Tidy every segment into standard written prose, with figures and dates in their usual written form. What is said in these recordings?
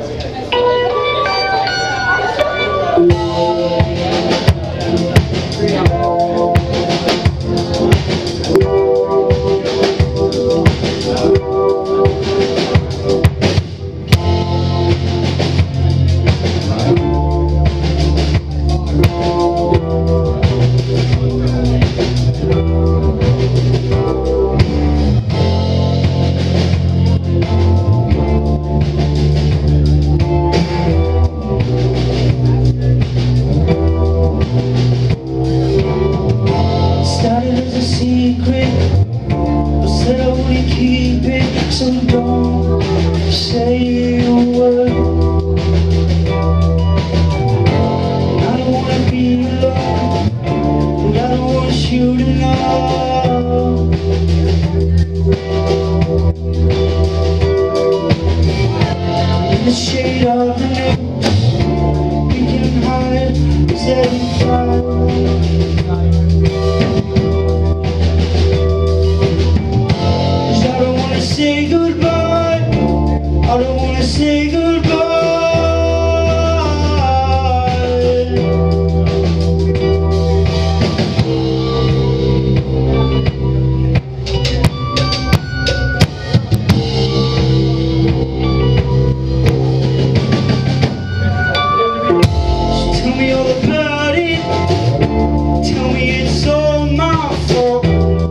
So don't say a word. I don't wanna be alone, and I don't want you to know. In the shade of the night, we can hide, 'cause every say goodbye, I don't wanna say goodbye. So tell me all about it, tell me it's all my fault.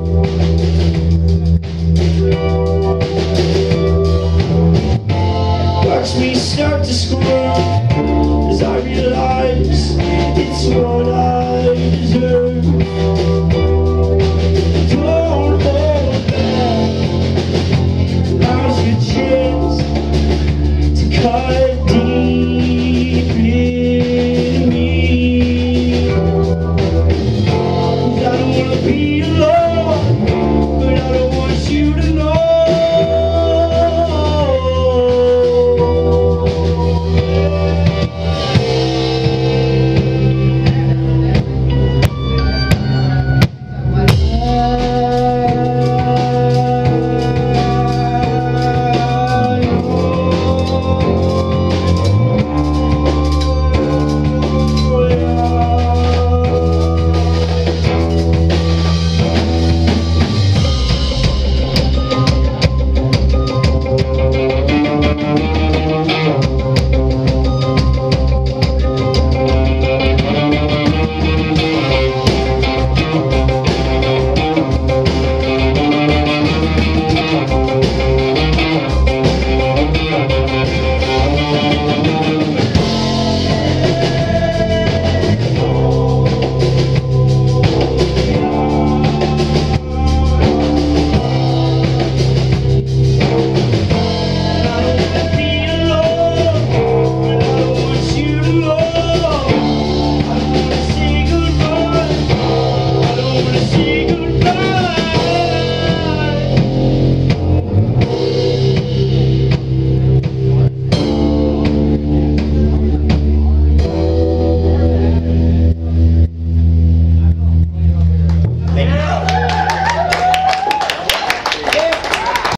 Watch me start to scream as I realize it's what I deserve. Don't hold back, now's your chance to cut